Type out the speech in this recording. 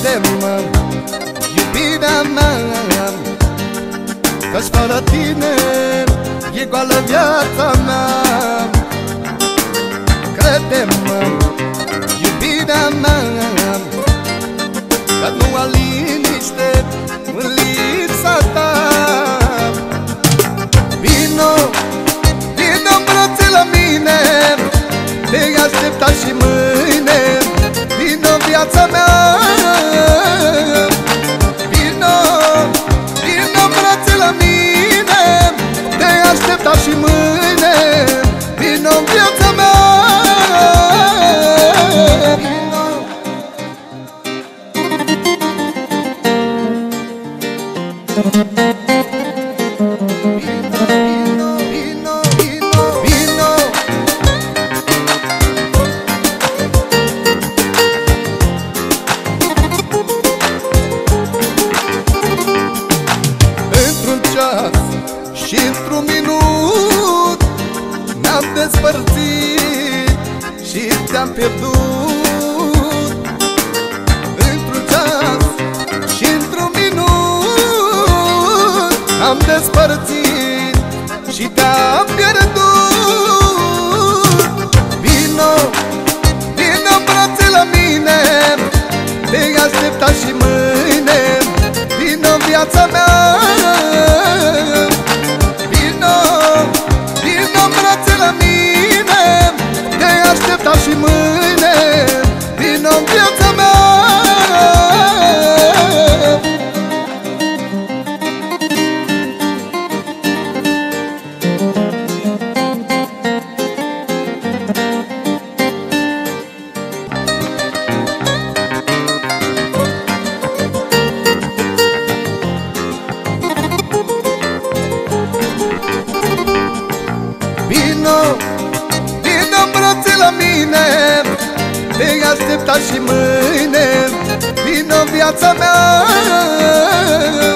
crede-mă, iubirea mea, că-și fără tine e goală viața mea. Crede-mă, iubirea mea, că nu am liniște în lipsa ta. Vino, vino în brațe la mine, te aștepta și mâine. Vino viața mea, vino, vino în brațe la mine, te aștepta și mâine. Vino viața mea. Într-un ceas și într-un minut ne-am despărțit și te-am pierdut. Într-un ceas și într-un minut am despărțit și te-am pierdut. Vino, vino în brațe la mine, te aștepta și mâine. Vino în viața mea, vino, vino în brațe la mine, te aștepta și mâine. Vino în viața mea. Vino, vino în brațe la mine, te aștepta și mâine. Vino viața mea.